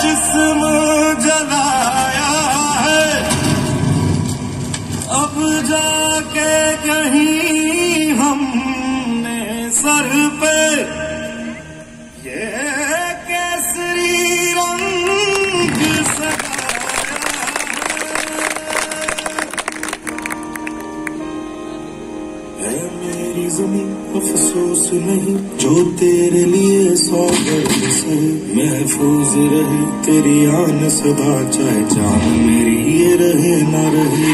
जिस्म जलाया है, अब जाके कहीं हमने सर पे ये केसरी रंग सजाया है। मेरी ज़मीं अफसोस नहीं जो तेरे लिए सौगंध से महफूज रहे, तेरी आन सदा चाहे जान मेरी ये रहे न रहे।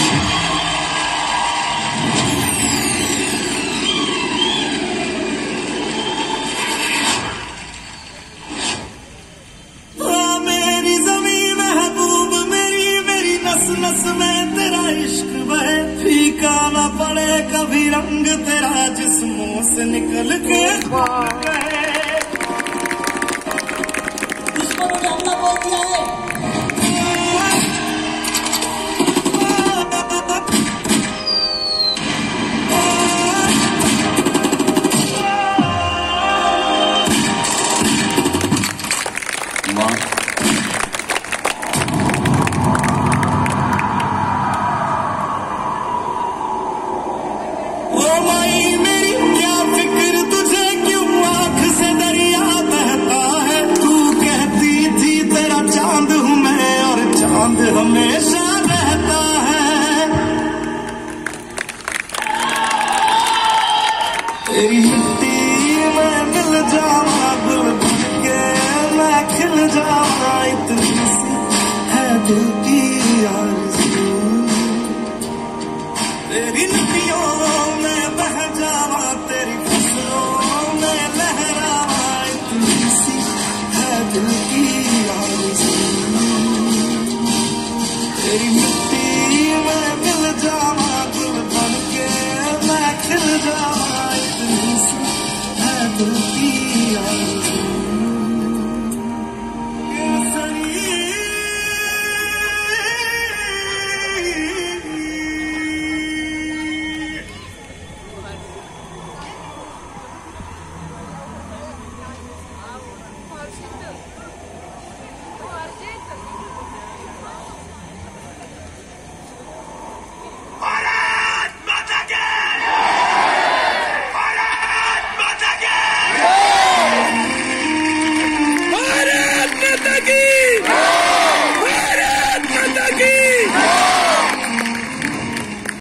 मेरी ज़मीं महबूब मेरी नस नस में तेरा इश्क बहे, फीका न पड़े कभी रंग तेरा जिस्मों से निकल के गए। दुश्मनों ने हमला बोल दिया है। हमेशा रहता है तेरी मिट्टी में मिल जावा, गुल बन के मैं खिल जावा, इतनी सी है दिल की आरज़ू। तेरी नदियों में बह जावा, तेरी फसलों में लहरावा, इतनी सी है दिल की आरज़ू। तेरी